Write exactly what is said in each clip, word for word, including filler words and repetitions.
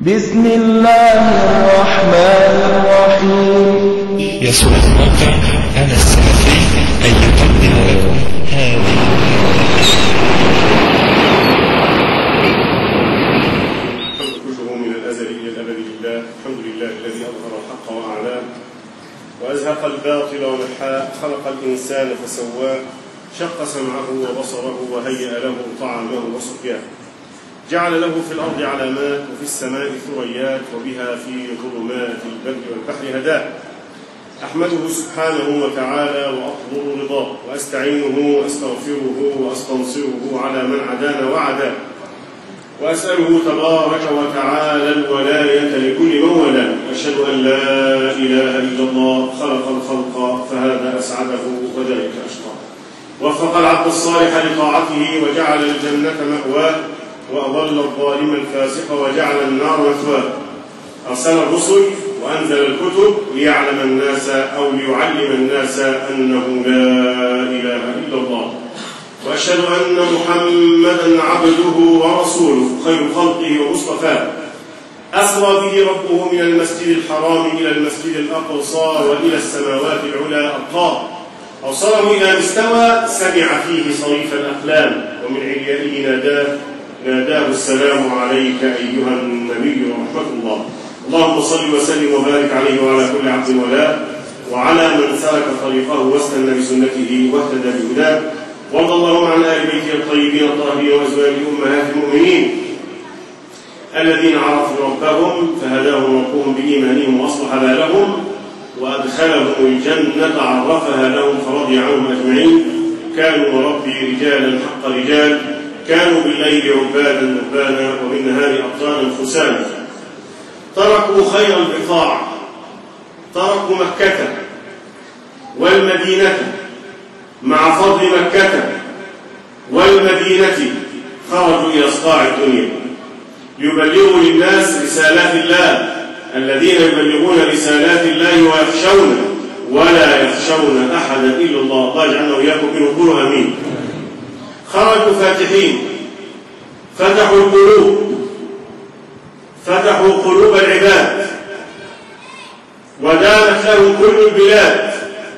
بسم الله الرحمن الرحيم. يسر الموقع أنا السلفي أن يقدم لكم هذه الحمد كله من الأزل إلى الأبد لله. الحمد لله الذي أظهر الحق وأعلاه وأزهق الباطل ومحاه، خلق الإنسان فسواه، شق سمعه وبصره وهيأ له طعامه وسقياه، جعل له في الأرض علامات وفي السماء ثريات وبها في ظلمات البر والبحر هداه. أحمده سبحانه وتعالى وأطلب رضاه وأستعينه وأستغفره وأستنصره على من عدانا وعداه، وأسأله تبارك وتعالى الولاية لكل من والاه. أشهد أن لا إله إلا الله خلق الخلق فهذا أسعده وذلك أشقاه، وفق العبد الصالح لطاعته وجعل الجنة مأواه، وأضل الظالم الفاسق وجعل النار مثواه. أرسل الرسل وأنزل الكتب ليعلم الناس أو ليعلم الناس أنه لا إله إلا الله. وأشهد أن محمدًا عبده ورسوله خير خلقه ومصطفاه، أسرى به ربه من المسجد الحرام إلى المسجد الأقصى وإلى السماوات العلى أبقاه، أوصله إلى مستوى سمع فيه صريف الأقلام، ومن عليائه ناداه ناداه السلام عليك أيها النبي ورحمة الله. اللهم صل وسلم وبارك عليه وعلى كل عبد ولاه، وعلى من سلك طريقه واستنى بسنته واهتدى بهداه. وارض اللهم عن آل بيته الطيبين الطاهرين وأزواج أمهات المؤمنين الذين عرفوا ربهم فهداهم ربهم بإيمانهم وأصلح بالهم، وأدخلهم الجنة عرفها لهم فرضي عنهم أجمعين. كانوا وربي رجالا حق رجال، كانوا بالليل عبادا رهبانا وبالنهار أبطالا فرسانا. تركوا خير البقاع، تركوا مكة والمدينة مع فضل مكة والمدينة، خرجوا إلى أصقاع الدنيا ليبلغوا للناس رسالات الله، الذين يبلغون رسالات الله ويخشون ولا يخشون أحدا إلا الله. الله يجعلنا وإياكم منهم، قولوا آمين. خرجوا فاتحين، فتحوا القلوب، فتحوا قلوب العباد، ودامت لهم كل البلاد.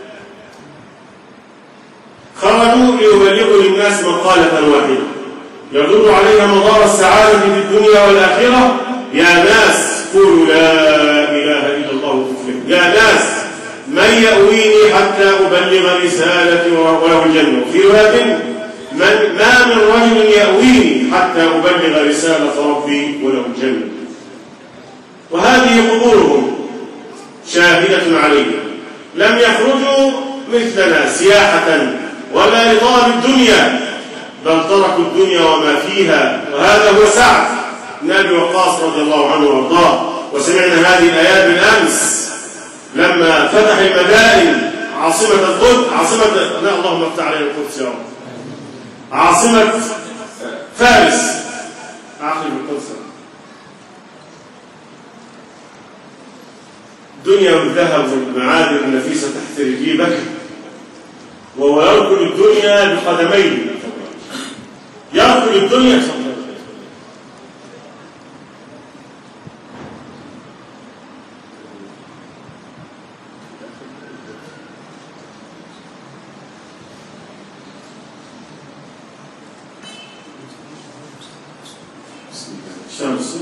خرجوا ليبلغوا للناس مقالة واحدة يدل عليها مدار السعادة في الدنيا والآخرة: يا ناس قولوا لا إله إلا الله تفلحوا. يا ناس من يأويني حتى أبلغ رسالتي وله الجنة. في رواية: من ما من رجل يأويني حتى أبلغ رسالة ربي وله الجنة. وهذه قبورهم شاهدة عليه. لم يخرجوا مثلنا سياحة ولا لطلب الدنيا، بل تركوا الدنيا وما فيها. وهذا هو سعد بن أبي وقاص رضي الله عنه وارضاه. وسمعنا هذه الآيات بالأمس لما فتح المدائن، عاصمة القدس، عاصمة لا اللهم افتح علينا القدس يا رب، عاصمة فارس، عاصمة القدس. الدنيا والذهب والمعادن النفيسة تحت رجلي بكر، وهو يركل الدنيا بقدميه، يركل الدنيا. الشمس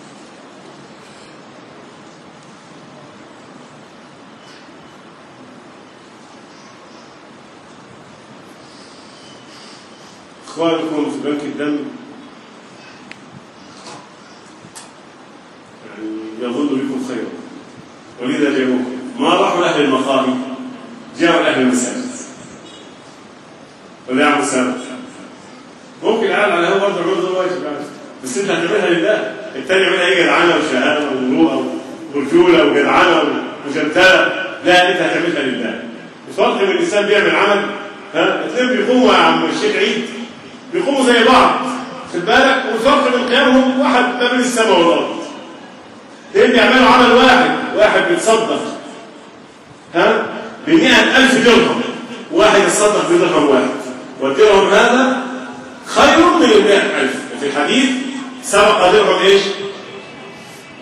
إخوانكم في بنك الدم يعني يظن بكم خيرا، ولذا جاءوكم. ما راحوا لأهل المقاهي، جاءوا لأهل المساجد. ولا يعمل سابق ممكن العالم على هو برضه العروض الواجب يعني، بس انت هتعملها لله. الثاني يعملها ايه؟ جدعنه وشهاده ومروءه ورجوله وجدعنه وجنتله. لا، انت هتعملها لله. الفرق بين الانسان بيعمل عمل، ها اثنين بيقوموا يا عم الشيخ عيد، بيقوموا زي بعض، خد بالك. والفرق بين قيامهم واحد ما بين السماء والارض. اثنين بيعملوا عمل واحد، واحد بيتصدق ها ب مئة ألف درهم، واحد يتصدق بدرهم واحد، والدرهم هذا خير من المئة ألف. وفي الحديث: سبق درهم ايش؟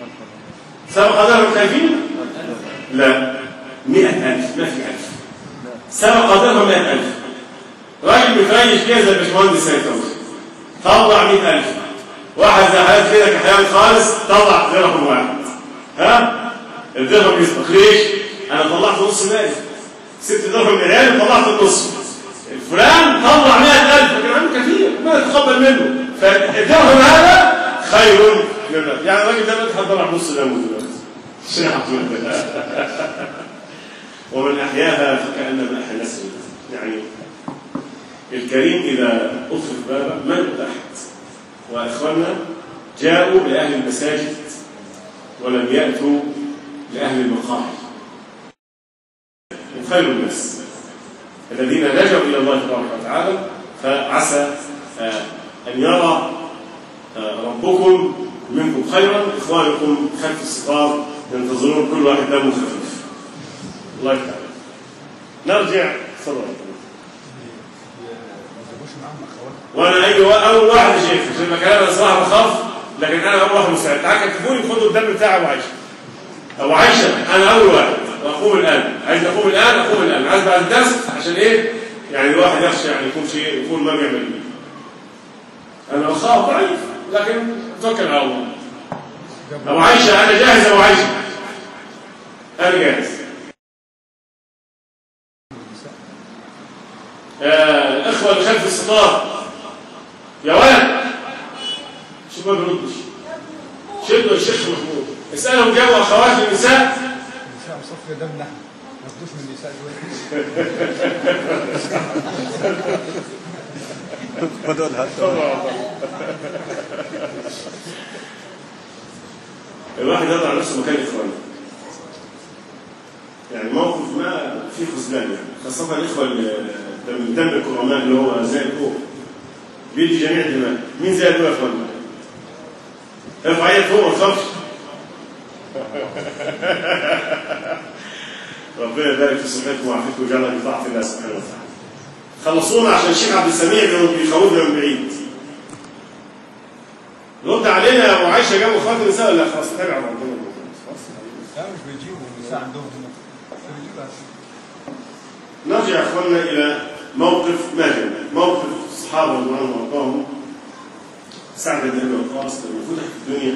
سبق درهم خايفين؟ لا، مئة ألف، ما في ألف. سبق درهم مئة ألف. راجل بيخيش كده زي الباشمهندس سيد توفيق طلع مئة ألف. واحد زي حالات كده كحيان خالص طلع درهم واحد. ها؟ الدرهم يسبق ليش؟ أنا طلعت نص مالي. ست درهم من عيالي طلعت النص. فلان طلع مئة ألف لكن عنده كثير ما نتقبل منه. فالدرهم هذا خير منه. يعني الراجل ده بيتحضر طلع نص دمه دلوقتي. ومن أحياها فكأنما أحيا الناس يعني الكريم إذا أطلق بابا من أحد. وإخواننا جاءوا لأهل المساجد ولم يأتوا لأهل المقاهي. خير الناس الذين لجأوا إلى الله تبارك وتعالى. فعسى أن يرى ربكم منكم خيرا. إخوانكم خلف الستار ينتظرون كل واحد دمه خفيف. الله تعالى. نرجع صدر وانا اي اول واحد يا شيخ عشان المكان انا صراحه بخاف لكن انا اول واحد مستعد. تعال كتبوني خدوا الدم بتاعي ابو عايشه. ابو عايشه انا اول واحد واقوم الان. عايز اقوم الان اقوم الان. عايز بعد الدرس عشان ايه؟ يعني الواحد يخشى يعني يكون شيء يكون ما بيعمل بيه. انا بخاف ضعيف لكن توكل على الله. ابو عايشه انا جاهز. ابو عايشه انا جاهز. آه الإخوة اللي خلف الستار يا ولد شوف ما بيردش. شدوا الشيخ محمود اسألهم جابوا أخوات النساء. النساء مصفية دمنا ما ياخدوش من النساء دول. الواحد يضع نفسه مكان إخوانه. يعني موقف ما فيه خذلان يعني خاصة الإخوة من دم الكرماء اللي هو زي الكوب بيدي جميع الدماء. مين زي الكوب يا اخوانا؟ ارفع ايدك فوق ما تخافش. ربنا يبارك في صحتكم وعافيتكم ويجعلنا في طاعة الله سبحانه وتعالى. خلصونا عشان الشيخ عبد السميع بيخوفنا من بعيد. رد علينا يا ابو عايشه جابوا خاطر النساء ولا خلاص تابع ربنا؟ خلاص لا مش بيجيبوا النساء عندهم هنا. نرجع يا اخواننا الى موقف ماجد. موقف الصحابه رضي الله عنهم وارضاهم. سعد بن ابي وقاص لما فتح في الدنيا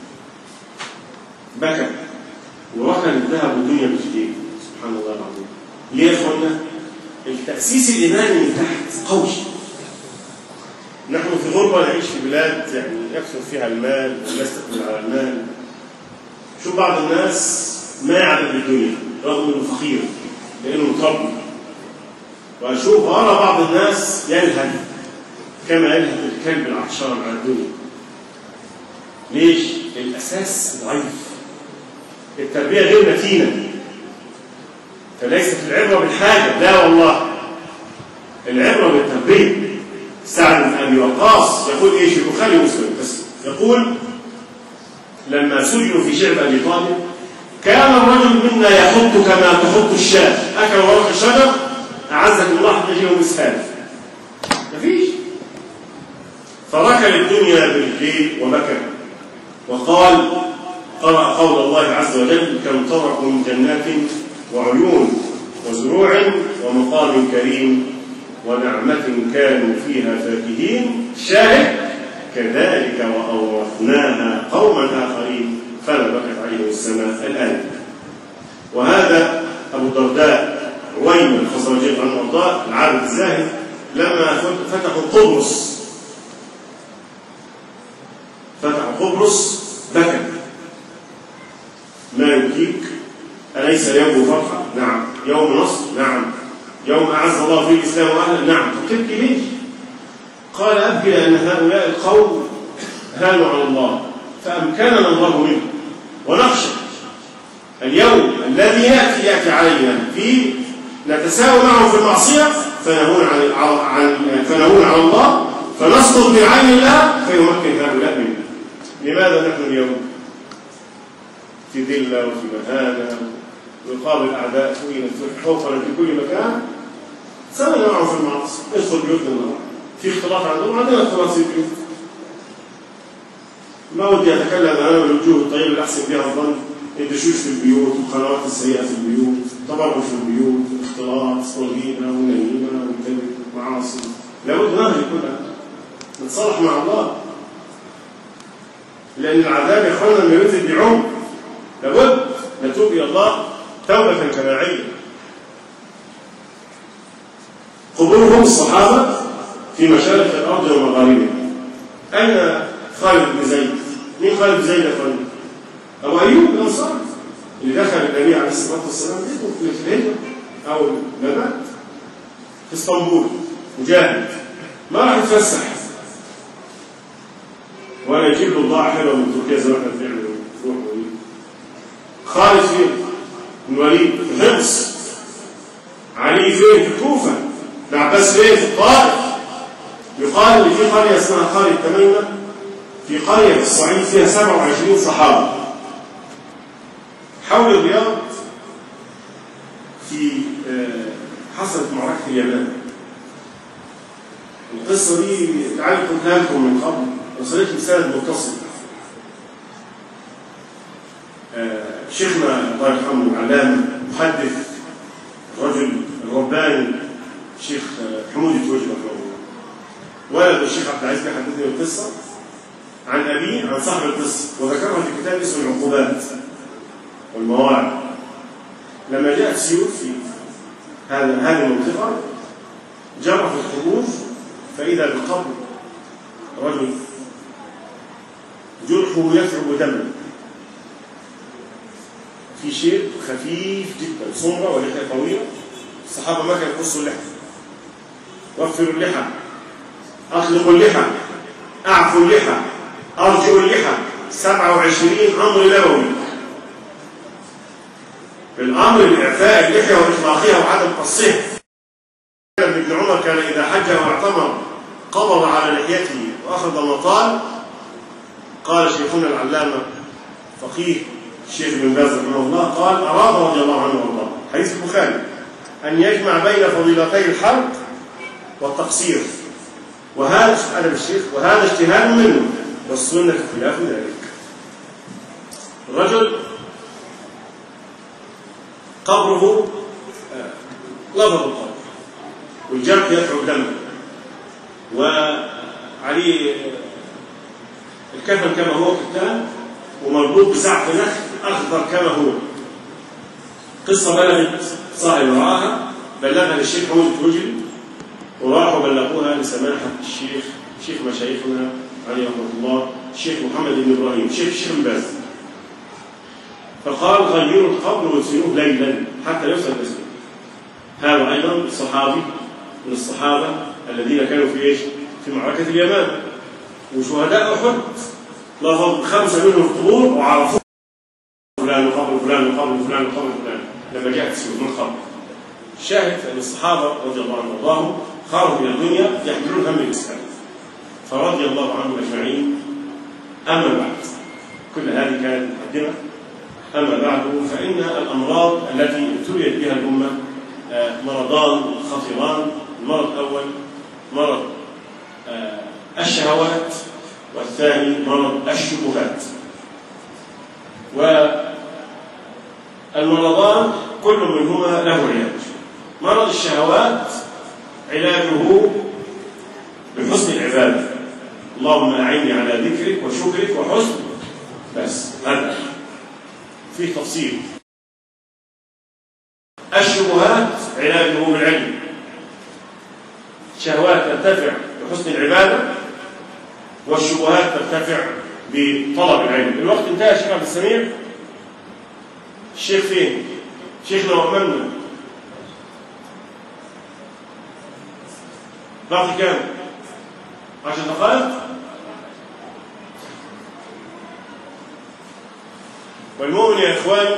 بكى وركن الذهب والدنيا بجديد. سبحان الله العظيم. ليه يا اخواننا؟ التاسيس الايماني من تحت قوي. نحن في غربه نعيش في بلاد يعني يكثر فيها المال والناس تقبل على المال. شوف بعض الناس ما يعرف بالدنيا رغم انه فقير لانه متربي. واشوف وارى بعض الناس يلهث كما يلهث الكلب العطشان على الدنيا. ليش؟ الاساس ضعيف. التربيه غير متينه. فليست العبره بالحاجه، لا والله. العبره بالتربيه. سعد بن ابي وقاص يقول ايش في البخاري ومسلم بس يقول لما سجنوا في شعب ابي طالب كان الرجل منا يحط كما تحط الشاة. اكل ورق الشجر اعزك الله تجيه مسهال. مفيش. فركل الدنيا بالليل وبكى وقال قرأ قول الله عز وجل كم تركوا من جنات وعيون وزروع ومقام كريم ونعمة كانوا فيها فاكهين. شاهد كذلك وأورثناها قوما آخرين فلا بكت عليهم السماء الآن. وهذا أبو الدرداء رويم الخزرجي عن وارضاه العابد الزاهد لما فتحوا قبرص فتحوا قبرص بكى. ما يبكيك؟ أليس يوم فرحة؟ نعم. يوم نصر؟ نعم. يوم أعز الله فيه الإسلام وأهله؟ نعم. تبكي ليه؟ قال أبكي لأن هؤلاء القوم هانوا على الله فأمكننا الله منه ونخشى اليوم الذي يأتي يأتي علينا فيه نتساوى معه في المعصية فنهون عن عن فنهون على الله فنسقط من عين الله فيمكن هؤلاء منه. لماذا نحن اليوم في ذلة وفي مهانة ويقابل أعداء فوقنا خوفنا في كل مكان؟ سوينا معه في المعصية. ادخل بيوتنا النهارده في اختلاط عندهم عندنا اختلاط في البيوت. ما ودي أتكلم أمام الوجوه الطيبة اللي أحسن بها الظن الدشوش في البيوت، القنوات السيئة في البيوت، التبرج في البيوت، الاختلاط والغيبة والنميمة والكذب والمعاصي. لابد نهج كلها نتصالح مع الله، لأن العذاب يا إخوانا لما ينزل بعمق لابد نتوب إلى الله توبة جماعية. قبورهم الصحابة في مشارق الأرض ومغاربها. أين خالد بن زيد؟ مين خالد بن زيد يا إخوانا؟ أبو أيوب الأنصاري اللي دخل النبي عليه الصلاة والسلام بيته في الهجرة أو الممات في اسطنبول، مجاهد ما راح يتفسح ولا يجيب له بضاعة حلوة من تركيا زي ما احنا بنعمل نروح ونجيب. خالد فين؟ بن الوليد في حمص. علي فين؟ في الكوفة. العباس فين؟ في الطائف. يقال ان في قرية اسمها قرية تميمة، في قرية في الصعيد فيها سبعة وعشرين صحابة حول الرياض. في حصلت معركة اليمن. القصة دي تعالوا قلتها لكم من قبل، وصلت لي سند متصل. شيخنا الله يرحمه العلامة محدث الرجل الرباني الشيخ حمود التوجي رحمه الله، ولد الشيخ عبد العزيز حدثني القصة عن أبيه عن صاحب القصة، وذكرها في كتاب اسمه العقوبات والمواعظ. لما جاءت سيوف في هذا هذه المنطقة جرى في القبور فإذا بقبر رجل جرحه يثعب دما، في شيء خفيف جدا، سمرة ولحية طويلة. الصحابة ما كانوا يقصوا اللحى. وفروا اللحى، أطلقوا اللحى، أعفوا اللحى، أرجعوا اللحى. سبعة وعشرين أمر نبوي بالأمر بإعفاء اللحية وإطلاقها وعدم قصها. ابن عمر كان إذا حج واعتمر قبض على لحيته وأخذ مطال. قال شيخنا العلامة فقيه الشيخ بن باز رحمه الله قال أراد رضي الله عنه وارضاه حديث البخاري أن يجمع بين فضيلتي الحلق والتقصير، وهذا أدب الشيخ وهذا اجتهاد منه، والسنة خلاف ذلك. الرجل قبره لفظ القبر والجرح يتعب دمه، وعليه الكفن كما هو كتان ومربوط بسعف نخل أخضر كما هو. قصة بلغت صاحب وراءها، بلغها للشيخ حمود التوجي، وراحوا بلغوها لسماحة الشيخ شيخ مشايخنا عليه رحمة الله الشيخ محمد بن إبراهيم شيخ الشيخ بن باز. فقال غيروا القبر وادفنوه ليلا حتى يوصل الاسم. هذا أيضا صحابي من الصحابة الذين كانوا في ايش؟ في معركة اليمن وشهداء أحد، لفظ خمسة منهم القبور وعرفوا فلان وقبر فلان وقبر فلان وقبر فلان لما جاءت السيوف من قبر. الشاهد أن الصحابة رضي الله عنهم وارضاهم خرجوا إلى الدنيا يحملون هم الإسلام، فرضي الله عنهم أجمعين. أما بعد، كل هذه كانت مقدمة. أما بعد فإن الأمراض التي ابتليت بها الأمة مرضان خطيران. المرض الأول مرض الشهوات، والثاني مرض الشبهات. والمرضان كل منهما له علاج. مرض الشهوات علاجه بحسن العبادة، اللهم أعني على ذكرك وشكرك وحسن، بس هذا فيه تفصيل. الشبهات علاجه بالعلم. الشهوات ترتفع بحسن العبادة، والشبهات ترتفع بطلب العلم. الوقت انتهى يا شيخ عبد السميع. الشيخ فين؟ شيخنا وأمامنا باقي كام؟ عشر دقائق. والمؤمن يا إخوان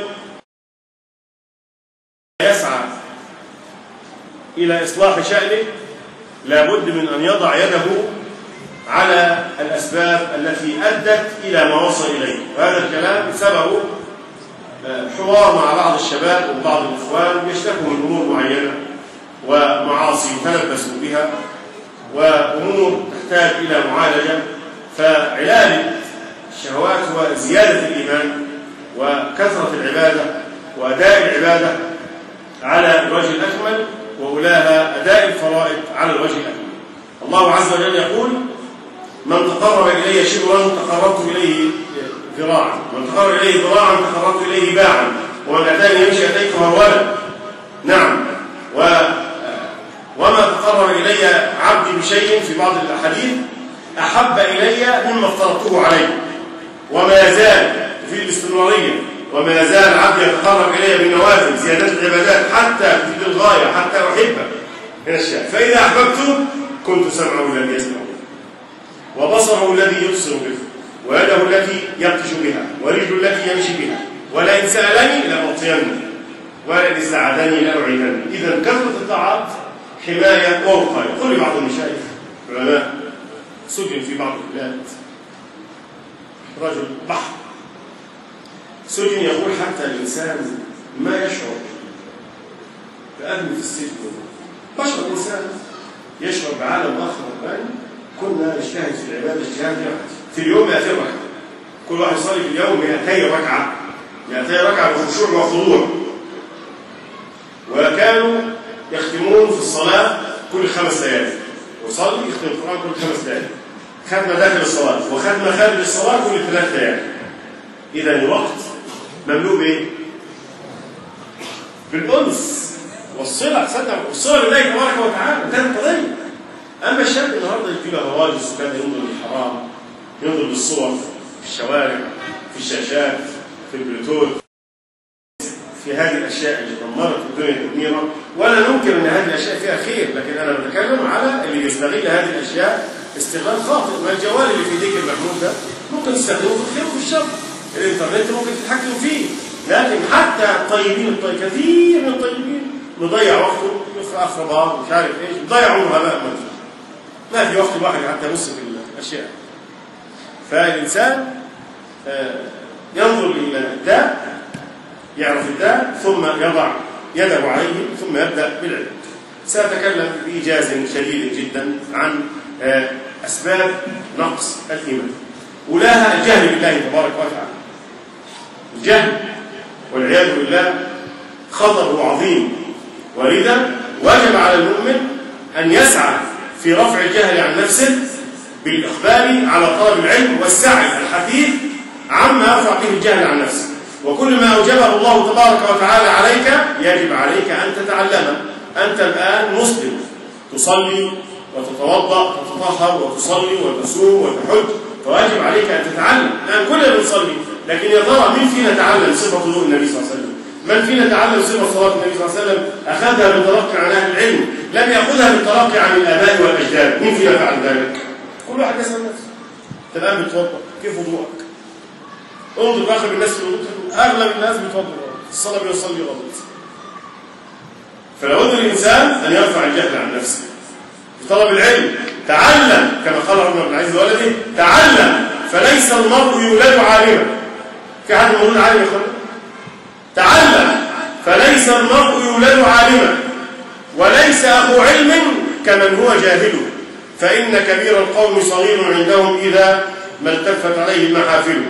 يسعى إلى إصلاح شأنه لابد من أن يضع يده على الأسباب التي أدت إلى ما وصل إليه. وهذا الكلام سببه حوار مع بعض الشباب وبعض الإخوان يشتكوا من أمور معينة ومعاصي تلبسوا بها وأمور تحتاج إلى معالجة. فعلاج الشهوات هو زيادة الإيمان وكثرة العبادة وأداء العبادة على الوجه الأكمل، وأولاها أداء الفرائض على الوجه الأكمل. الله عز وجل يقول: من تقرب إلي شبرا تقربت إليه ذراعا، ومن تقرب إليه ذراعا تقربت إليه باعا، ومن أتاني يمشي أتيت هرولا. نعم. و وما تقرب إلي عبدي بشيء في بعض الأحاديث أحب إلي مما افترضته عليه. وما يزال في الاستمرارية، وما يزال عبدي يتقرب إلي بالنوافل زيادة العبادات حتى في الغاية حتى أحبه من الشيء. فإذا أحببته كنت سمعه الذي يسمع به، وبصره الذي يبصر به، ويده التي يبطش بها، ورجله التي يمشي بها، ولئن سألني لأعطينه، ولئن استعاذني لأعيذنه. إذا كثرة الطاعات حماية ووقاية. يقول بعض المشايخ علماء سجن في بعض البلاد رجل بحر، سجن يقول حتى الإنسان ما يشعر بألم في السجن، بشر الإنسان يشعر بعالم آخر الآن. كنا نجتهد في العبادة اجتهاد في اليوم مئتين ركعة، كل واحد يصلي في اليوم مئتين ركعة، مئتين ركعة بخشوع وخضوع، وكانوا يختمون في الصلاة كل خمس ليالي، وصلي يختم القرآن كل خمس ليالي، ختمة داخل الصلاة وختمة خارج الصلاة كل ثلاث ليالي. إذا الوقت مملوء بإيه؟ بالأنس والصلة، صدق والصلة لله تبارك وتعالى، انتهت القضية. أما الشاب النهارده يجي له هواجس وكان ينظر للحرام، ينظر للصور في الشوارع، في الشاشات، في البلوتوث، في هذه الأشياء اللي دمرت الدنيا تدميرا. ولا ننكر أن هذه الأشياء فيها خير، لكن أنا بتكلم على اللي يستغل هذه الأشياء استغلال خاطئ. ما الجوال اللي في ايديك المحمول ده ممكن تستخدمه في الخير وفي الشر، الإنترنت ممكن تتحكم فيه، لكن حتى الطيبين الطيب كثير من الطيبين مضيع وقته في أخبار ومش عارف إيش، مضيع عمره هباء منثورا، ما في وقت الواحد حتى يبص في الأشياء. فالإنسان ينظر إلى الداء، يعرف الداء، ثم يضع يده عليه، ثم يبدأ بالعلم. سأتكلم بإيجاز شديد جدا عن أسباب نقص الإيمان. أولاها الجهل بالله تبارك وتعالى. الجهل والعياذ بالله خطره عظيم، ولذا وجب على المؤمن أن يسعى في رفع الجهل عن نفسه بالإقبال على طلب العلم والسعي الحثيث عما يرفع به الجهل عن نفسه. وكل ما أوجبه الله تبارك وتعالى عليك يجب عليك أن تتعلمه. أنت الآن مسلم، تصلي وتتوضأ وتطهر وتصلي وتصوم وتحج، فواجب عليك أن تتعلم. الآن كلنا بنصلي، لكن يا ترى مين فينا تعلم صفة وضوء النبي صلى الله عليه وسلم؟ من فينا تعلم صفة صلاة النبي صلى الله عليه وسلم؟ أخذها بالتلقي عن أهل العلم، لم يأخذها بالتلقي عن الآباء والأجداد. مين فينا فعل ذلك؟ كل واحد يسأل نفسه. أنت الآن بتوضأ، كيف وضوءك؟ انظر باخر الناس في الوضوء، أغلب الناس بتوضأ الصلاة بيصلي غلط. فلا بد الإنسان أن يرفع الجهل عن نفسه بطلب العلم. تعلم كما قال عمر بن العزيز لولده: تعلم فليس المرء يولد عالما. في حد مولود عالم يا اخوان؟ تعلم فليس المرء يولد عالما، وليس أخو علم كمن هو جاهل، فإن كبير القوم صغير عندهم إذا ما التفت عليه المحافل.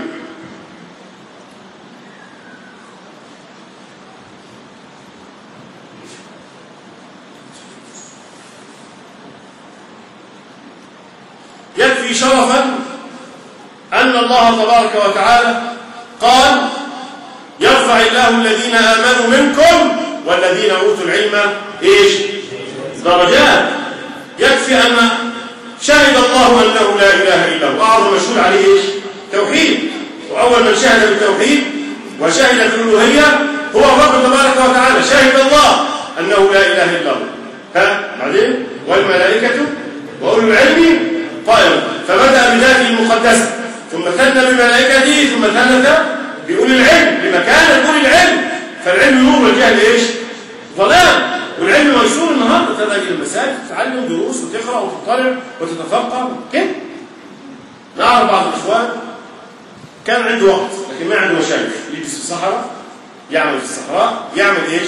يكفي شرفا أن الله تبارك وتعالى قال: يرفع الله الذين آمنوا منكم والذين أوتوا العلم إيش؟ درجات. يكفي أن شهد الله أنه لا إله إلا هو، أعظم مشهود عليه إيش؟ توحيد. وأول من شهد بالتوحيد وشهد بالألوهية هو الرب تبارك وتعالى. شهد الله أنه لا إله إلا هو. ها بعدين والملائكة وأولو العلم قائما، فبدأ بذاته المقدسة، ثم ثنى بملائكته، ثم ثنى بأولي العلم لمكانة أولي العلم. فالعلم نور والجهل إيش؟ ظلام. والعلم ميسور النهارده، تذهب إلى المساجد تتعلم دروس وتقرأ وتطلع وتتفقه كده. نعرف بعض الإخوان كان عنده وقت لكن ما عنده مشايخ، يجلس في الصحراء، يعمل في الصحراء، يعمل إيش؟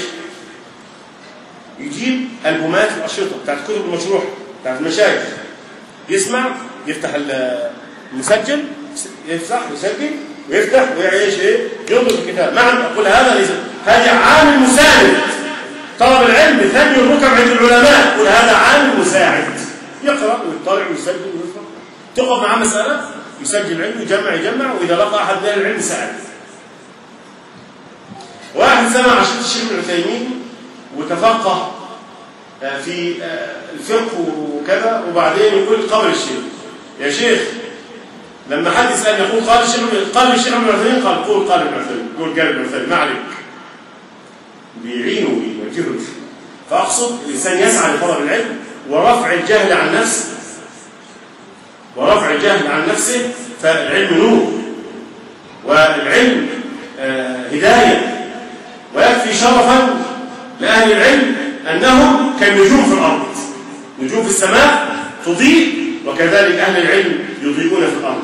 يجيب ألبومات وأشرطة بتاعت كتب المشروح بتاعت المشايخ، يسمع، يفتح المسجل، يفتح يسجل ويفتح ويعيش ايه؟ ينظر في الكتاب. معنى اقول هذا ليس هذا عامل مساعد. طلب العلم ثاني الركب عند العلماء، يقول هذا عامل مساعد، يقرا ويطلع ويسجل ويفهم. تقف معاه مساله يسجل علم ويجمع يجمع، واذا لقى احد من العلم ساعد. واحد سمع عشان الشيخ ابن عثيمين وتفقه في الفقه وكذا، وبعدين يقول قبل الشيخ يا شيخ، لما حد يسأل يقول قال الشيخ قال الشيخ ابن عثيمين، قال قول قال ابن عثيمين، قول قال ابن عثيمين، ما عليك. بيعينه ويوجهه. فأقصد الإنسان يسعى لطلب العلم ورفع الجهل عن نفسه، ورفع الجهل عن نفسه. فالعلم نور، والعلم آه هداية، ويكفي شرفا لأهل العلم أنهم كالنجوم في الأرض، نجوم في السماء تضيء، وكذلك أهل العلم يضيئون في الأرض.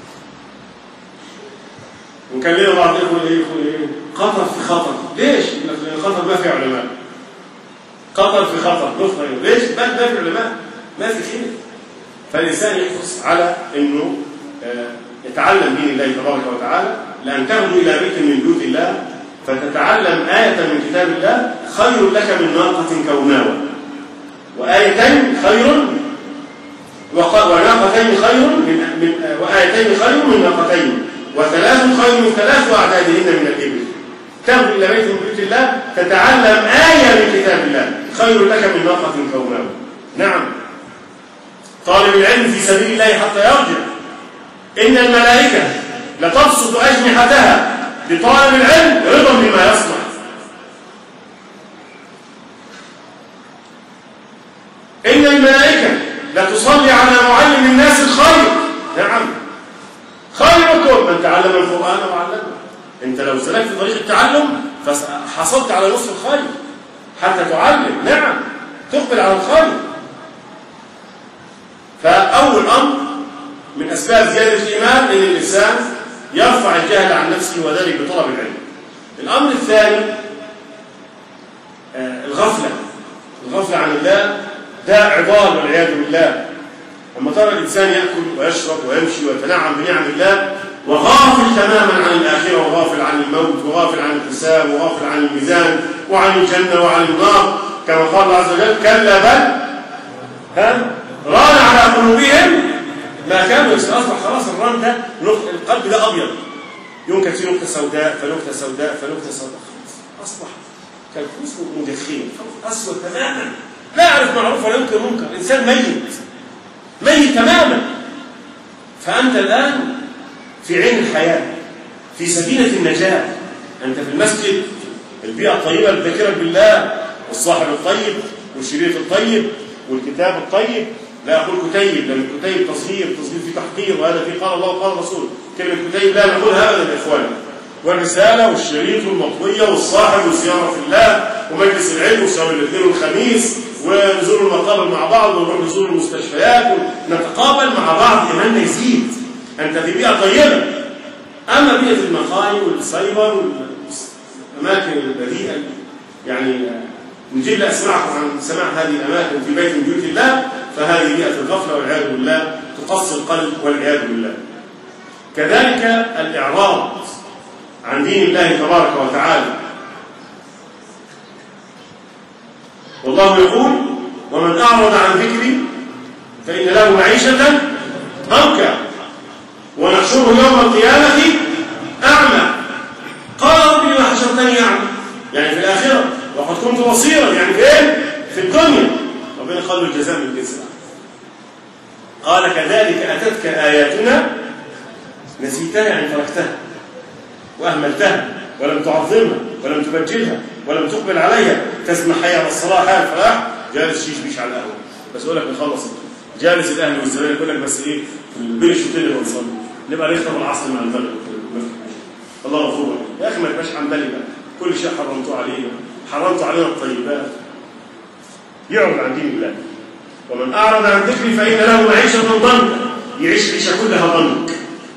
وكان لنا بعض يقول إيه يقول إيه قطر في خطر. ليش؟ لأن خطر ما في علماء. قطر في خطر نخطر. ليش؟ ما ما في علماء، ما في خير. فالإنسان يحرص على إنه يتعلم دين الله تبارك وتعالى. لأن تغدو إلى بيت من بيوت الله فتتعلم آية من كتاب الله خير لك من ناقة كوناوة، وآيتين خير وناقتين خير من, من وآيتين خير من ناقتين، وثلاث خير من ثلاث وأعدادهن من الإبل. تغدو إلى بيت من بيوت الله تتعلم آية من كتاب الله خير لك من ناقة كوناوة. نعم، طالب العلم في سبيل الله حتى يرجع. إن الملائكة لتبسط أجنحتها لطالب العلم رضا بما يصنع. إن الملائكة لتصلي على معلم الناس الخير. نعم، خيركم من تعلم القرآن وعلمه. أنت لو سلكت طريق التعلم فحصلت على نصف الخير حتى تعلم. نعم، تقبل على الخير. فأول أمر من أسباب زيادة الإيمان إن الإنسان يرفع الجهل عن نفسه، وذلك بطلب العلم. الأمر الثاني آه الغفلة. الغفلة عن الله ده عضال والعياذ بالله. لما ترى الإنسان يأكل ويشرب ويمشي ويتنعم بنعم الله وغافل تماما عن الآخرة، وغافل عن الموت، وغافل عن الحساب، وغافل عن الميزان، وعن الجنة وعن النار، كما قال الله عز وجل كلا بل ها ران على قلوبهم ما كانوا يكسبون. أصبح خلاص الران ده القلب ده أبيض، يمكن فيه نقطة سوداء فنقطة سوداء فنقطة سوداء، أصبح كالكوس مدخين، أسود تماما، لا يعرف معروف ولا ينكر منكر، إنسان ميت ميت تماما. فأنت الآن في عين الحياة، في سفينة النجاة. أنت في المسجد، البيئة الطيبة الذاكرة بالله، والصاحب الطيب، والشريط الطيب، والكتاب الطيب. لا أقول كتيب، لأن الكتيب تصغير، تصغير في تحقير، وهذا في قال الله وقال الرسول. كلمة كتيب لا نقولها أبدا يا إخواني. والرسالة والشريط والمطوية والصاحب والزيارة في الله، ومجلس العلم وشهر الاثنين والخميس، ونزور المقابر مع بعض، ونروح نزور المستشفيات، ونتقابل مع بعض، إيماننا يزيد. أنت في بيئة طيبة. أما بيئة المقاهي والسايبر والأماكن البذيئة، يعني نجيب لأسمعكم عن سماع هذه الأماكن في بيت من بيوت الله، فهذه بيئة الغفلة والعياذ بالله، تقص القلب والعياذ بالله. كذلك الإعراض عن دين الله تبارك وتعالى. والله يقول ومن أعرض عن ذكري فإن له معيشة ضنكا ونحشره يوم القيامة أعمى. قال ربي لما حشرتني أعمى، يعني في الآخرة، وقد كنت بصيرا، يعني فين؟ في الدنيا. ربنا قال له الجزاء من جنس العمل. قال كذلك أتتك آياتنا نسيتها، يعني تركتها وأهملتها ولم تعظمها ولم تبجلها ولم تقبل عليها. تسمح حي على الصلاة، حي على الفلاح، جالس شيش بيش على القهوة بس يقول لك نخلص، جالس الأهل والزمالك يقول لك بس إيه بين الشوطين اللي بنصلي نبقى نختم العصر مع المغرب. الله غفور يا أخي، ما تبقاش حنبلي بقى، كل شيء حرمتوه علينا، حرمتوا علينا الطيبات. يعرض عن دين الله. ومن أعرض عن ذكري فإن له معيشة ضنكا، يعيش عيشة كلها ضنك.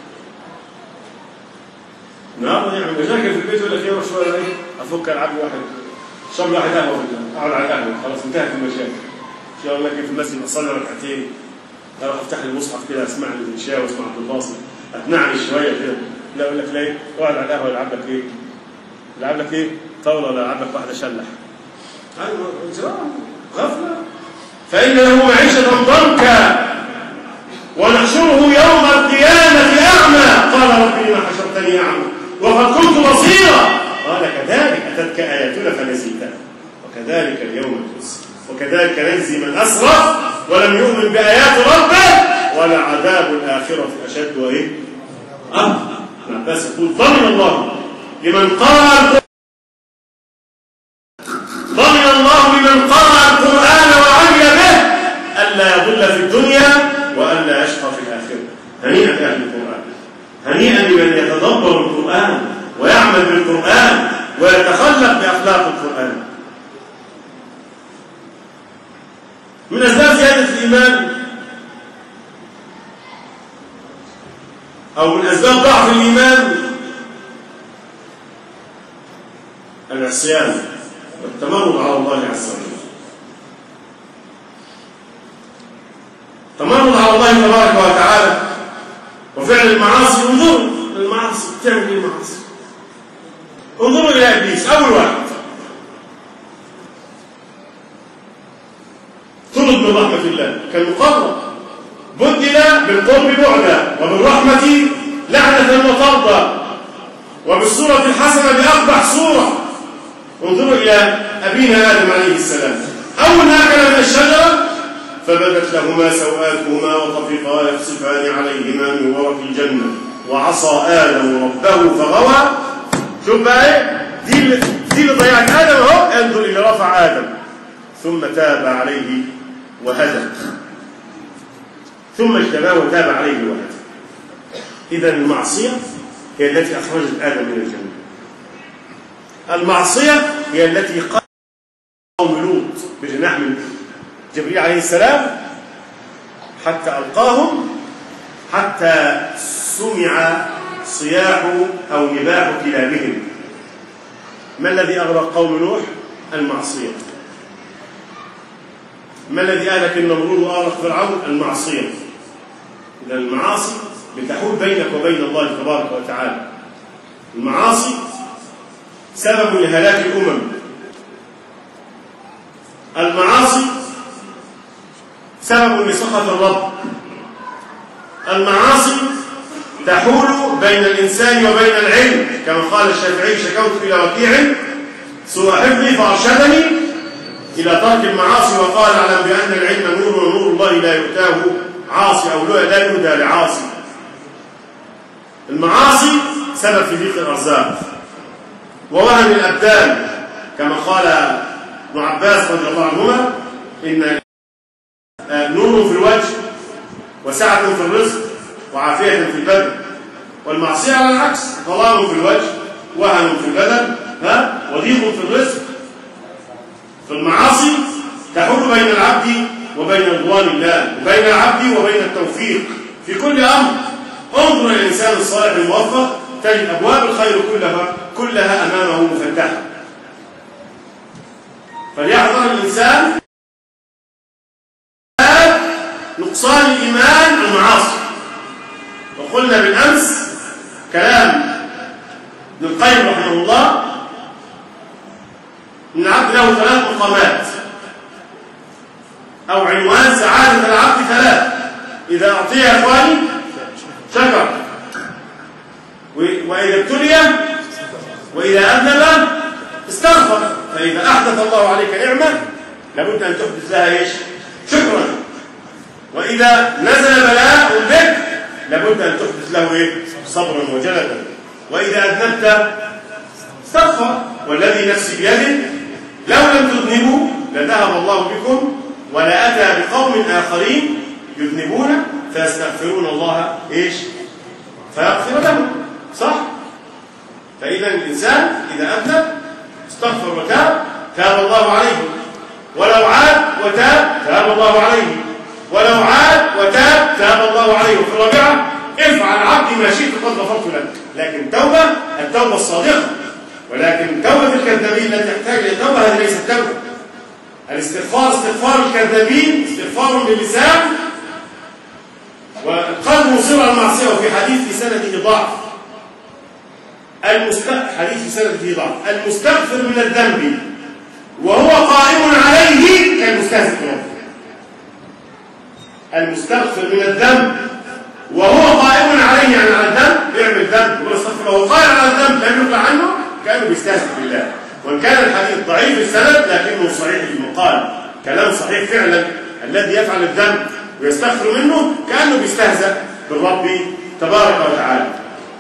نعم، يعني مشاكل في البيت ولا خير شوية ايه افك العب واحد شرب واحد قهوه، اقعد على القهوه خلاص انتهت المشاكل. ان شاء الله كيف في المسجد اصلي ركعتين، اروح افتح المصحف كده اسمع الانشاء واسمع عبد الباسط، اتنعني شويه كده لا يقول لك ليه؟ اقعد على القهوه يلعب لك ايه؟ يلعب لك ايه؟ طاوله ولا يلعب لك واحده شلح. ايوه غفله. فإن له معيشة ضنكا ونحشره يوم القيامة أعمى قال رب لما حشرتني أعمى وقد كنت بصيرا قال كذلك أتتك آياتنا فنسيتها وكذلك اليوم تنسى وكذلك نجزي من أسرف ولم يؤمن بآيات ربه ولعذاب الآخرة أشد وإيه؟ أه عباس يقول ضمن الله لمن قال ضمن الله لمن قرأ القرآن وعمل به ألا يضل في الدنيا وألا يشقى في الآخرة. هنيئا لأهل القرآن، هنيئا لمن يتدبر القرآن ويعمل بالقرآن ويتخلق بأخلاق القرآن. من أسباب زيادة الإيمان أو من أسباب ضعف الإيمان العصيان والتمرد على الله عز وجل. التمرد على الله تبارك وتعالى وفعل المعاصي. انظروا المعاصي بتعمل ايه المعاصي؟ انظروا الى ابليس اول واحد طرد من رحمه الله كان مقرب بدل بالقرب بعدا وبالرحمه لعنه وطردا وبالصوره الحسنه باقبح صوره. انظروا إلى أبينا آدم عليه السلام أول ما أكل من الشجرة فبدت لهما سوآتهما وطفقا يخصفان عليهما من ورق الجنة وعصى آدم ربه فغوى. شوف بقى إيه؟ دي اللي دي اللي ضيعت آدم أهو. انظر إلى رفع آدم ثم تاب عليه وهدى ثم اجتباه وتاب عليه وهدى. إذا المعصية هي التي أخرجت آدم من الجنة. المعصية هي التي قال قوم لوط بجناح من جبريل عليه السلام حتى ألقاهم حتى سمع صياح أو نباح كلابهم. ما الذي أغرق قوم نوح؟ المعصية. ما الذي أهلك النمرود وأغرق فرعون؟ المعصية. إذا المعاصي بتحول بينك وبين الله تبارك وتعالى. المعاصي سبب لهلاك الأمم. المعاصي سبب لسخط الرب. المعاصي تحول بين الإنسان وبين العلم كما قال الشافعي شكوت إلى وكيع سوء حفظي فأرشدني إلى ترك المعاصي وقال اعلم بأن العلم نور ونور الله لا يؤتاه عاصي أو لا يهدى لعاصي. المعاصي سبب في ضيق الأرزاق ووهن الأبدان كما قال ابن عباس رضي الله عنهما إن نور في الوجه وسعة في الرزق وعافية في البدن. والمعصية على العكس ظلام في الوجه وهن في البدن ها وضيق في الرزق. فالمعاصي تحول بين العبد وبين رضوان الله وبين العبد وبين التوفيق في كل أمر. انظر الإنسان الصالح الموفق تجد أبواب الخير كلها كلها أمامه مفتحة. فليحذر الإنسان نقصان الإيمان المعاصي. وقلنا بالأمس كلام ابن القيم رحمه الله إن العبد له ثلاث مقامات أو عنوان سعادة العبد ثلاث. إذا أعطي يا إخواني شكر وإذا ابتلي وإذا أذنب استغفر. فإذا أحدث الله عليك نعمة لابد أن تحدث لها إيش؟ شكرا. وإذا نزل بلاء بك لابد أن تحدث له إيه؟ صبرا وجلدا. وإذا أذنبت استغفر. والذي نفسي بيده لو لم تذنبوا لذهب الله بكم ولأتى بقوم آخرين يذنبون فيستغفرون الله إيش؟ فيغفر لهم. صح؟ فإذا الإنسان إذا أذنب استغفر وتاب تاب الله عليه. ولو عاد وتاب تاب الله عليه. ولو عاد وتاب تاب الله عليه. وفي الرابعة افعل عبدي ما شئت قد غفرت لك. لكن توبة التوبة الصادقة. ولكن توبة الكذابين التي تحتاج إلى توبة هذه ليست توبة. الاستغفار استغفار الكذابين استغفار باللسان والقلب مصر على المعصية. وفي حديث في سنده ضعف المستغفر حديث في سند فيه ضعف، المستغفر من الذنب وهو قائم عليه كالمستهزئ بربه. المستغفر من الذنب وهو قائم عليه، يعني على الذنب، بيعمل ذنب يقول استغفر وهو قائم على الذنب لم يقلع عنه، كانه بيستهزئ بالله. وان كان الحديث ضعيف السند لكنه صحيح المقال، كلام صحيح فعلا. الذي يفعل الذنب ويستغفر منه كانه بيستهزأ بالرب تبارك وتعالى.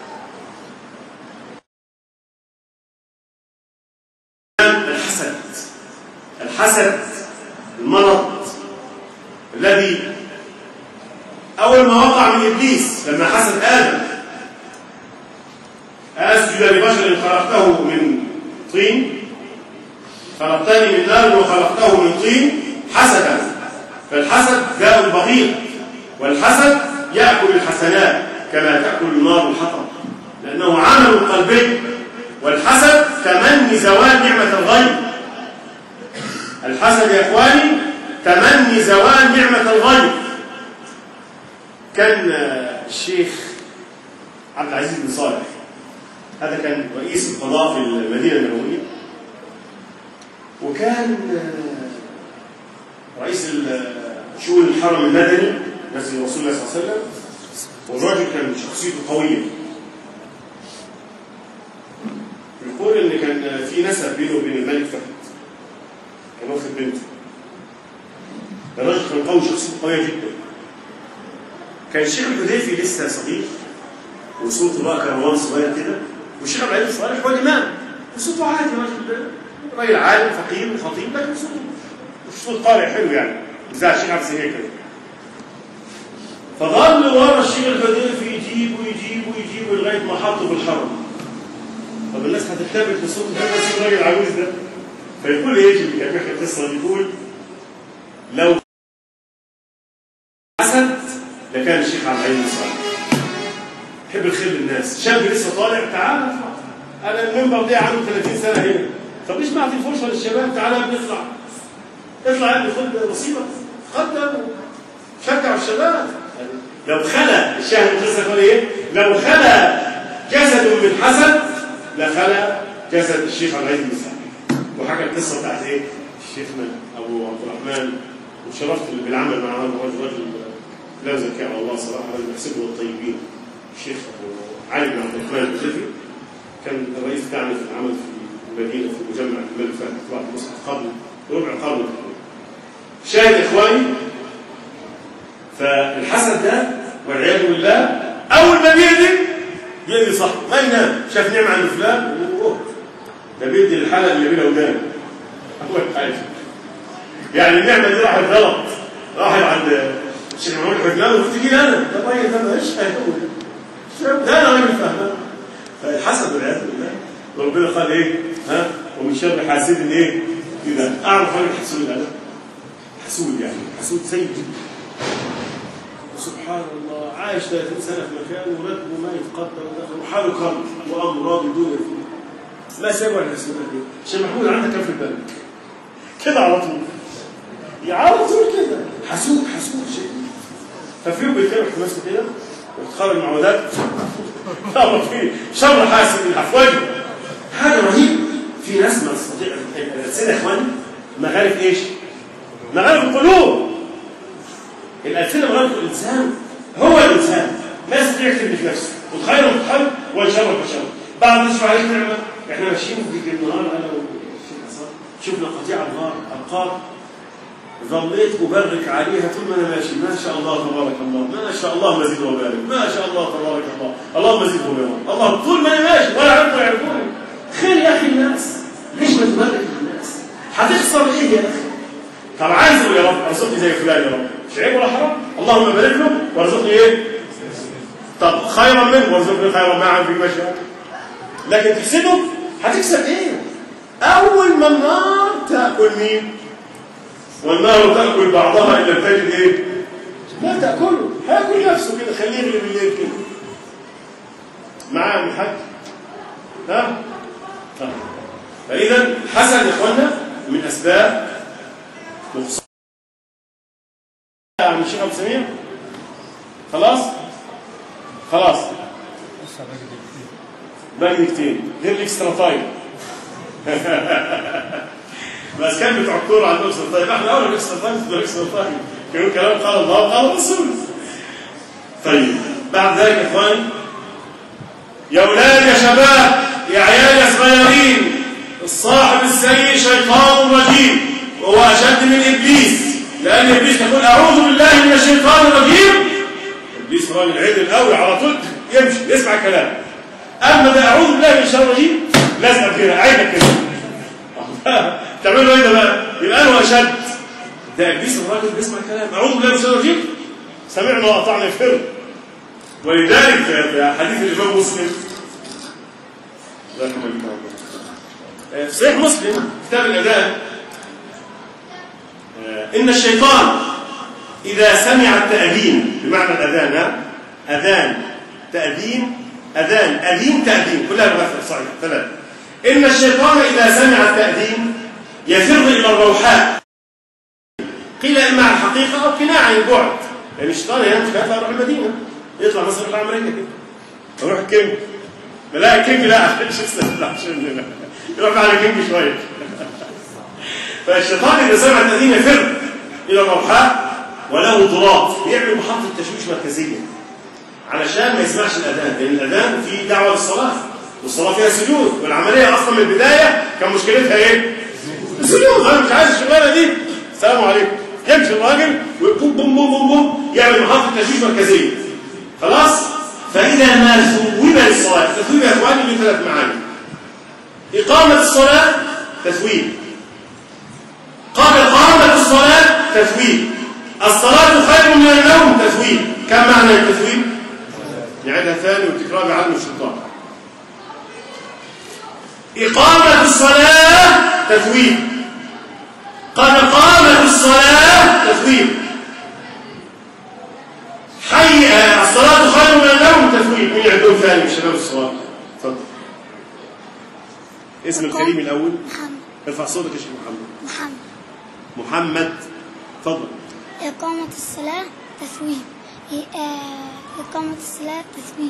الحسد، الحسد المرض الذي أول ما وقع من إبليس لما حسد آدم، أسجد لبشر خلقته من طين خلقتني من نار وخلقته من طين حسدا. فالحسد داء بغيض، والحسد يأكل الحسنات كما تأكل النار الحطب، لأنه عمل قلبي. والحسد تمني زوال نعمة الغيب. الحسد يا إخواني تمني زوال نعمة الغيب. كان الشيخ عبد العزيز بن صالح، هذا كان رئيس القضاء في المدينة النبوية، وكان رئيس شؤون الحرم المدني مسجد رسول الله صلى الله عليه وسلم، والراجل كان شخصيته قوية. يقول إن كان في نسب بينه وبين الملك فهد، كان واخد بنته. الراجل كان قوي، شخصيته قوية جدا. كان الشيخ الحذيفي لسه صغير وصوته بقى كروان صغير كده، والشيخ عبد العزيز صالح هو الإمام وصوته عادي، راجل راجل عالم فقير وخطيب، لكن صوته مش صوت طالع حلو يعني زي الشيخ عبد السميع كده. فظل ورا الشيخ الحذيفي يجيب ويجيب ويجيب لغايه ما حطه في الحرم. طب الناس هتتثبت بصوت ده الراجل العجوز ده. فيقول ايش اللي كان بيحكي القصه دي؟ يقول لو حسد لكان الشيخ عبد العزيز صالح يحب الخير للناس، شاب لسه طالع، تعال اطلع، انا المنبر ده عنده ثلاثين سنه هنا، طب ليش ما اعطي فرصه للشباب؟ تعال نطلع، اطلع يا ابني خد نصيبك، قدم شجع الشباب. لو خلى الشاهد القصه يقول ايه؟ لو خلى جسد من حسد لخلى جسد الشيخ عبد العزيز بن صالح. وحكى القصه بتاعت ايه؟ شيخنا ابو عبد الرحمن، وشرفت بالعمل مع هذا الرجل، رجل لا يزكي على الله صراحه، رجل نحسبه الطيبين. الشيخ علي بن عبد الرحمن الجزري كان الرئيس بتاعنا في العمل في المدينه في مجمع الملك فهد بعد مصر قبل ربع قرن. شاهد اخواني، فالحسد ده والعياذ بالله اول ما بيدي بيدي صح ما ينام، شاف نعمه عند فلان اوه ده بيدي الحلقه اللي بينه ودان اول حاجه. يعني النعمه دي راحت غلط، راحت عند الشيخ محمود الحجلاوي وتجي انا ده طيب ده مش هيقول ده انا راجل فاهم. فالحسد والعياذ بالله ربنا قال ايه؟ ها ومن شر حاسد ايه؟ كده اعرف راجل حسود، انا حسود يعني حسود سيء جدا. سبحان الله عايش ثلاثين سنه في مكان وراتبه ما يتقدر وحاله كرب وامراض ودنيا ما سابوا على الحسود دي. الشيخ محمود عندك كم في البنك؟ كده على طول على طول كده حسود حسود شيء. ففي يوم بيتكلم في نفسه كده وتخرج المعوذات طبعا في شر حاسد من افواجه، حاجه رهيبه. في ناس ما تستطيع الالسنه يا اخواني مغارف ايش؟ مغارف القلوب. الالسنه مغارف الانسان، هو الانسان ما يستطيع يكتب في نفسه، وتخير متحل ويشرب فشر. بعد ما نشوف عليه نعمه احنا ماشيين في النهار انا والشيخ حسن شفنا قطيع النار ابقار، ظليت أبرك عليها طول ما أنا ماشي، ما شاء الله تبارك الله، ما شاء الله مزيد وبارك، ما شاء الله تبارك الله، اللهم زد وبارك، الله طول ما أنا ماشي ولا عرفوا يعرفوني. خير يا أخي الناس، ليش ما تبارك الناس؟ هتخسر إيه يا أخي؟ طب عايزه يا رب ارزقني زي فلان يا رب، مش عيب ولا حرام؟ اللهم بارك له وارزقني إيه؟ طب خيرا منه وارزقني خيرا معه في ماشي. لكن تحسده هتكسب إيه؟ أول ما النار تأكل مين؟ والنار تأكل بعضها إلا تجد إيه؟ لا تأكله، هياكل نفسه كده، خليه يغلي بالليل كده. معاه الحج؟ ها؟ ها؟ فإذا الحسد يا إخوانا من أسباب نقصان. عم الشيخ أبو سمير؟ خلاص؟ خلاص؟ ماجنتين غير الاكسترا تايم. بس كان بتوع الكوره عندهم اكسترا تايم، احنا اول الاكسترا تايم تبقى اكسترا تايم، كانوا كلام قال الله وقال الرسول. طيب بعد ذلك يا اخواني، يا اولاد يا شباب يا عيال يا صغيرين، الصاحب السيء شيطان رجيم وهو اشد من ابليس، لان ابليس تقول اعوذ بالله من الشيطان الرجيم، ابليس راجل عدل قوي على طول يمشي يسمع كلام. اما ده اعوذ بالله من الشيطان الرجيم لازم كده عينك كده تعملوا ايه ده بقى؟ يبقى له اشد. ده ابليس الراجل بيسمع كلام اعوذ بالله من الشيطان الرجيم، سمعنا وقطعنا فر. ولذلك في حديث الامام مسلم في صحيح مسلم كتاب الاذان، ان الشيطان اذا سمع التأذين، بمعنى الاذان اذان تأذين اذان اذين تأذين كلها لغات صحيحه ثلاثه. ان الشيطان اذا سمع التأذين يفر الى الروحاء، قيل اما عن الحقيقه او كنايه عن البعد، يعني الشيطان ينام فيها يروح المدينه، يطلع مثلا يطلع امريكا كده، يروح كينج، لا الكينج لا عشان عشان يروح معنا كينج شويه. فالشيطان اذا سمع التأذين يفر الى الروحاء وله ضراط، بيعمل محطه تشويش مركزيه علشان ما يسمعش الاذان، لان الاذان فيه دعوه للصلاه، والصلاه فيها سجود، والعمليه اصلا من البدايه كان مشكلتها ايه؟ السجود. انا مش عايز الشغلانه دي. السلام عليكم. يمشي الراجل وبوم بوم بوم بوم بوم يعمل محطه تشويش مركزيه. خلاص؟ فاذا ما ثوب للصلاه، التثويب يا اخواني له ثلاث معاني. اقامه الصلاه تثويب. قبل اقامه الصلاه تثويب. الصلاه خير من النوم تثويب. كم معنى التثويب؟ نعيدها ثاني وتكرار عنه الشيطان. إقامة الصلاة تثويب. قد قامت الصلاة تثويب. حي الصلاة خير من النوم تثويب. مين يعدون ثاني من شباب الصلاة؟ تفضل. اسم الكريم الأول؟ محمد. ارفع صوتك يا شيخ محمد. محمد. محمد. تفضل. إقامة الصلاة تثويب. إقامة الصلاة تثويب.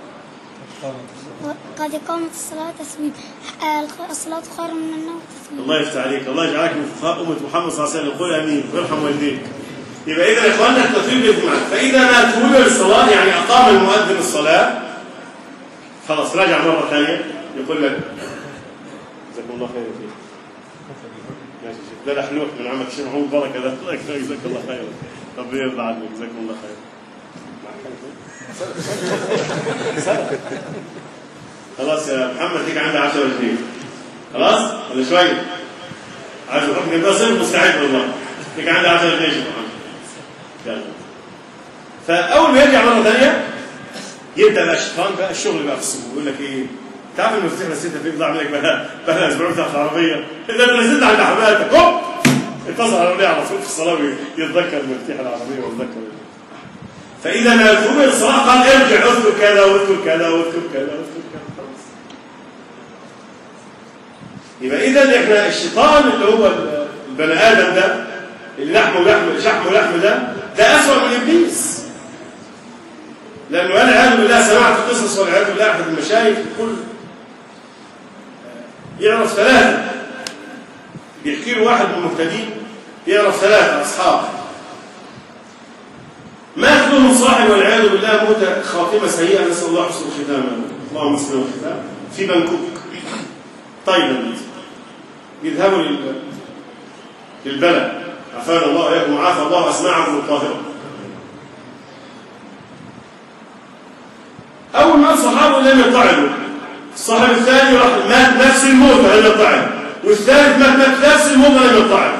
قد إقامة الصلاة تثويب. الصلاة خير من النوم تثويب. الله يفتح عليك، الله يجعلك من فقهاء أمة محمد صلى الله عليه وسلم. قل آمين ويرحم والديك. يبقى إذا يا إخواننا التثويب يجب معنا. فإذا ما ثوب للصلاة يعني أقام المؤذن الصلاة، خلاص راجع مرة ثانية يقول لك جزاكم الله خير فيك. ماشي شيخ، ده حلوك من عمك الشيخ محمود بركة ده، الله يكرمك جزاك الله خير. ربنا يرضى عنك جزاكم الله خير. خلاص يا محمد هيك عندي عشرة جنيه. خلاص ولا شوية؟ عشرة رقم يبقى صفر مستعد والله. هيك عندي عشرة جنيه يا محمد. يلا. فأول ما يرجع مرة ثانية يبدأ بقى الشيطان بقى الشغل بقى في السوق، يقول لك إيه؟ تعرف المفتاح نسيتها فين؟ ضاع منك بقى بقى أسبوع بتاع العربية. إذا أنت نزلت عند حماتك هوب اتصل على العربية على طول في الصلاة ويتذكر مفتاح العربية ويتذكر. فإذا ما يفهم الصلاة قال ارجع اذكر كذا واذكر كذا واذكر كذا واذكر كذا. خلاص. يبقى إذا إحنا الشيطان اللي هو البني آدم ده اللي لحمه لحم شحمه لحم ده ده أسوأ من إبليس. لأنه والعياذ بالله سمعت قصص والعياذ بالله أحد المشايخ يقول يعرف ثلاثة، بيحكي له واحد من المهتدين يعرف ثلاثة أصحاب مات منهم صاحب والعياذ بالله موت خاتمة سيئة، نسأل الله حسن الختام، اللهم اسلم الختام، في بنكوك تايلاند. يذهبوا للبلد عافانا الله وإياكم وعافى الله أسماعكم الطاهرة. أول ما صحابه لم يطعنوا، الصاحب الثاني راح مات نفس الموت لم يطعن، والثالث مات مات نفس الموت لم يطعن.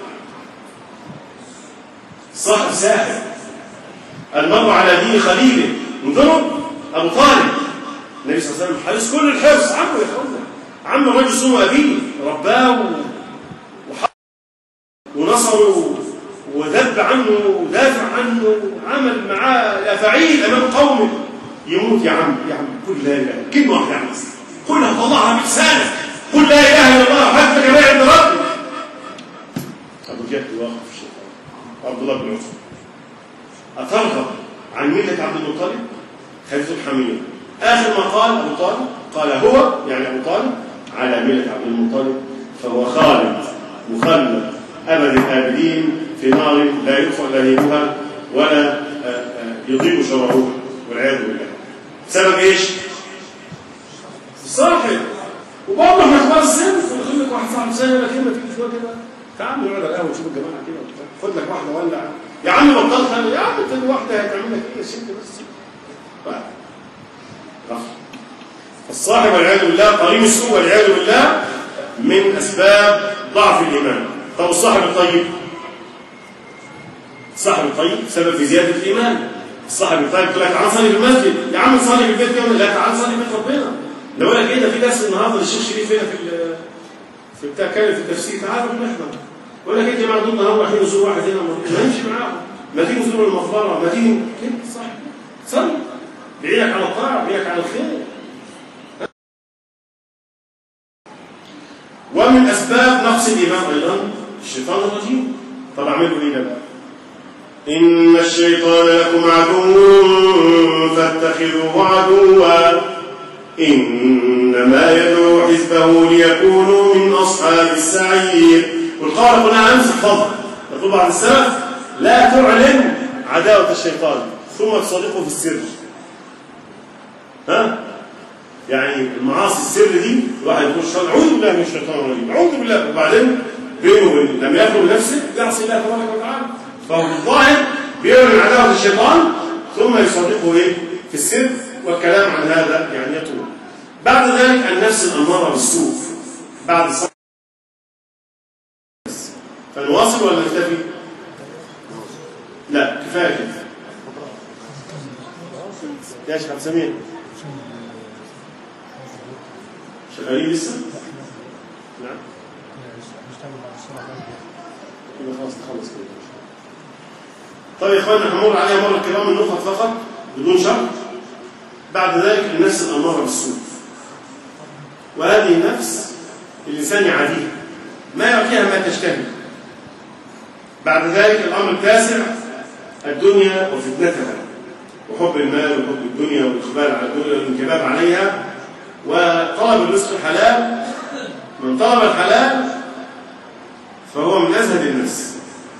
صاحب ساحر المرء على دين خليله. انظروا ابو طالب النبي صلى الله عليه وسلم حريص كل الحرص، عمه يا اخوانا، عمه رجل سوء ابيه، رباه ونصره وذب عنه ودافع عنه وعمل معاه فعيل امام قومه. يموت يا عم يا عم قل لا اله، كلمه واحده يا عم، قلها طلعها بلسانك، قل لا اله الا الله حتى كما عند ربك. ابو جهل واقف الشيطان عبد الله بن عثمان، أترغب عن ملة عبد المطلب؟ خليفة الحمية. آخر ما قال أبو طالب قال هو يعني أبو طالب على ملة عبد المطلب فهو خالد مخلد أبد الآبدين في نار لا يدخل لهيبها ولا يضيء شرعها والعياذ بالله. سبب ايش؟ الصاحب. وبرضه احنا كبار السن يقول لك واحد صاحب سنه ولا كلمه تيجي شويه كده تعال نقعد على القهوه نشوف الجماعه كده خد لك واحده ولع يا عم بطلت يا عم انت واحده هتعمل لك ايه يا ست بس طيب. الصاحب والعياذ بالله قرين السوء والعياذ بالله من اسباب ضعف الايمان. طب الصاحب الطيب الصاحب الطيب سبب في زياده الايمان. الصاحب الطيب يقول لك تعال صلي في المسجد يا عم صلي في البيت يوم لا تعال صلي في بيت ربنا. لو اقول لك ايه ده في درس النهارده للشيخ شريف هنا في في بتاع كان في التفسير تعالوا نحضر. يقول لك ايه يا جماعه دول النهارده رايحين نزور واحد هنا ما نمشي معاهم ما تيجي نزور المقبره ما تيجي كده صح صلي بعيدك على الطاعه بعيدك على الخير. ومن اسباب نقص الايمان ايضا الشيطان الرجيم. طب اعملوا ايه ده؟ إن الشيطان لكم عدو فاتخذوه عدوا إنما يدعو حزبه ليكونوا من أصحاب السعير. والقارئ هنا أمس احفظها يقول بعض السلف لا تعلن عداوة الشيطان ثم تصادقه في السر. ها؟ يعني المعاصي السر دي الواحد يقول الشيطان أعوذ بالله من الشيطان الرجيم أعوذ بالله وبعدين بينه وبين لم يخلو بنفسه يعصي الله تبارك وتعالى. فهو في الظاهر بيعلن عداوة الشيطان ثم يصادقه ايه؟ في السر والكلام عن هذا يعني يطول. بعد ذلك النفس الأمارة بالسوء بعد الصلاة. فنواصل ولا نكتفي؟ لا كفاية كده. يا شيخ عبد السميع شغالين لسه؟ نعم. كده خلاص نخلص كده. طيب يا اخواننا هنمر عليها مره الكرام النقط فقط بدون شرط. بعد ذلك النفس الاماره بالسوء. وهذه النفس الانسان يعاديها ما يعطيها ما تشتهي. بعد ذلك الامر التاسع الدنيا وفتنتها وحب المال وحب الدنيا والاقبال على الدنيا والانكباب عليها وطلب الرزق الحلال. من طلب الحلال فهو من ازهد الناس.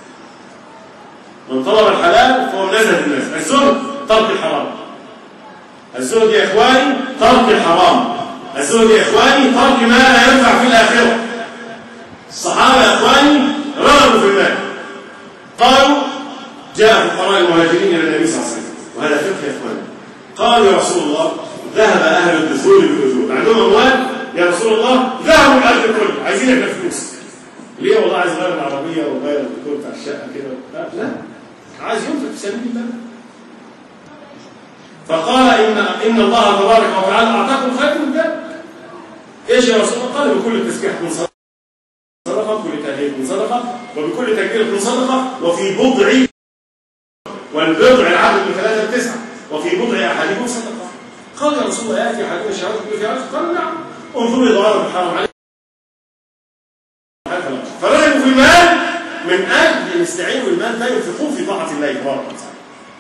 من طلب الحلال فهو من ازهد الناس. الزهد ترك الحرام. الزهد يا اخواني ترك الحرام. الزهد يا اخواني ترك ما لا ينفع في الاخره. الصحابه يا اخواني رغبوا في المال. قالوا جاء فقراء المهاجرين الى النبي صلى الله عليه وسلم وهذا فقه يا اخواني. قالوا يا رسول الله ذهب اهل الدخول بالاجور عندهم اموال يا رسول الله ذهبوا الاجر كله عايزين احنا فلوس. ليه والله عايز غير العربيه وغير الديكور بتاع الشقه كده لا لا عايز ينفق في سبيل الله. فقال ان ان الله تبارك وتعالى اعطاكم خير من ذلك. ايش يا رسول الله؟ قال بكل تسبيح من صدقه وبكل تهليل من صدقه وبكل تكبير من صدقه وفي بضع والبضع العدد من ثلاثه لتسعه وفي بضع احدكم صدقه. قال يا رسول الله ياتي احدكم الشهاده في عشر. قال نعم انظروا ضرر الحرام عليه. فرغبوا في المال من اجل يستعينوا بالمال ده ينفقوه في طاعه الله تبارك وتعالى.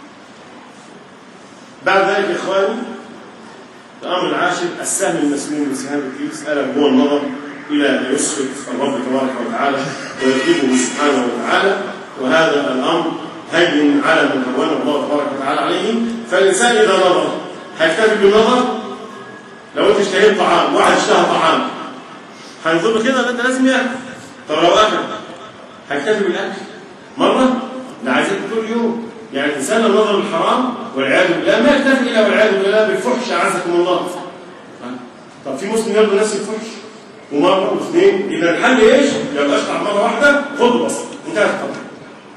بعد ذلك يا اخواني الامر العاشر السهم المسلول من سهام ابليس الا هو النظر الى ما يسخط الرب تبارك وتعالى ويغضبه سبحانه وتعالى. وهذا الامر هين على من هونه الله تبارك وتعالى عليه. فالانسان اذا نظر هيكتفي بالنظر. لو انت اشتهيت طعام واحد اشتهى طعام هينظر كده انت لازم ياكل. طب لو اكل هيكتفي بالاكل مره؟ لا عايز ياكل طول اليوم. يعني الانسان لو نظر الحرام والعياذ بالله ما يكتفي الا والعياذ بالله بالفحش اعزكم الله. طب في مسلم يرضى نفس الفحش ومره واثنين اذا الحل ايش؟ يبقى اشطع مره واحده خد بس انتهت القضيه.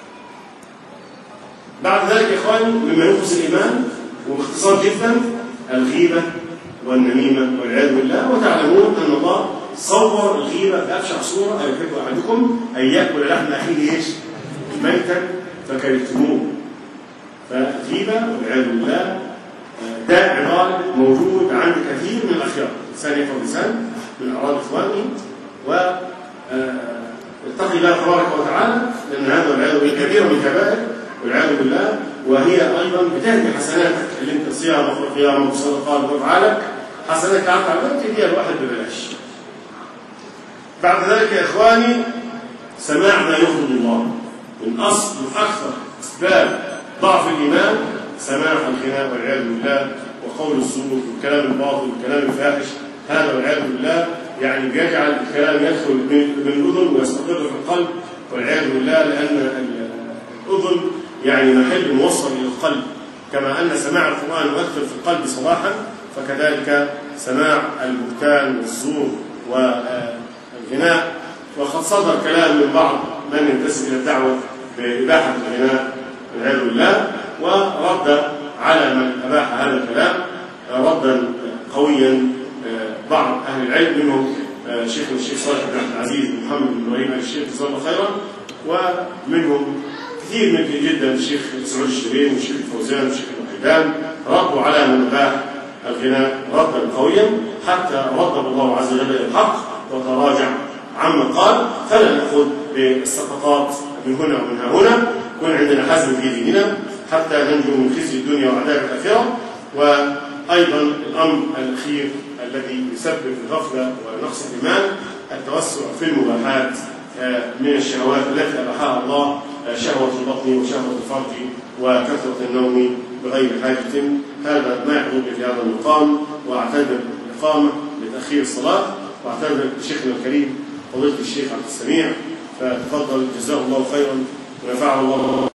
بعد ذلك يا اخواني مما ينقص الايمان وباختصار جدا الغيبه والنميمه والعياذ بالله. وتعلمون ان الله صور الغيبه بابشع صوره ايحب احدكم ان ياكل لحم اخيه ايش؟ ميتا فكرهتموه. فالغيبه والعياذ بالله ده عباره موجود عند كثير من الاخيار. لسان يفهم لسان من اعراض اخوانه واتقي الله تبارك وتعالى لان هذا والعياذ بالله كبير من الكبائر والعياذ بالله. وهي ايضا بتهدي حسناتك اللي انت صيام وقيام وصدقات وافعالك حسنات تعرف عملت دي الواحد ببلاش. بعد ذلك يا إخواني سماع ما يغضب الله. من أصل من أكثر أسباب ضعف الإيمان سماع الغناء والعياذ بالله، وقول الزور والكلام الباطل والكلام الفاحش، هذا والعياذ بالله يعني بيجعل الكلام يدخل من الأذن ويستقر في القلب والعياذ بالله، لأن الأذن يعني محل موصل إلى القلب، كما أن سماع القرآن يؤثر في القلب صلاحا، فكذلك سماع البهتان والزور والغناء. وقد صدر كلام من بعض من ينتسب إلى الدعوة بإباحة الغناء والعياذ بالله، ورد على من أباح هذا الكلام ردا قويا بعض أهل العلم، منهم شيخنا الشيخ صالح بن عبد العزيز بن محمد بن إبراهيم آل الشيخ جزاه الله خيرا، ومنهم كثير من جدا الشيخ سعود الشريف والشيخ الفوزان والشيخ الوحيدان ردوا على من أباح الغناء ردا قويا، حتى رد الله عز وجل الحق وتراجع عما قال. فلا نأخذ بالسقطات من هنا ومن هنا، يكون عندنا حزم في ديننا حتى ننجو من خزي الدنيا وعذاب الآخرة. وأيضا الأمر الأخير الذي يسبب الغفلة ونقص الإيمان التوسع في المباحات من الشهوات التي أباحها الله، شهوة البطن وشهوة الفرج وكثرة النوم بغير حاجة. هذا ما يحضر في هذا المقام، وأعتذر الإقامة لتأخير الصلاة، وأعتذر لشيخنا الكريم فضيلة الشيخ عبد السميع، فتفضل جزاه الله خيرا ونفعه الله.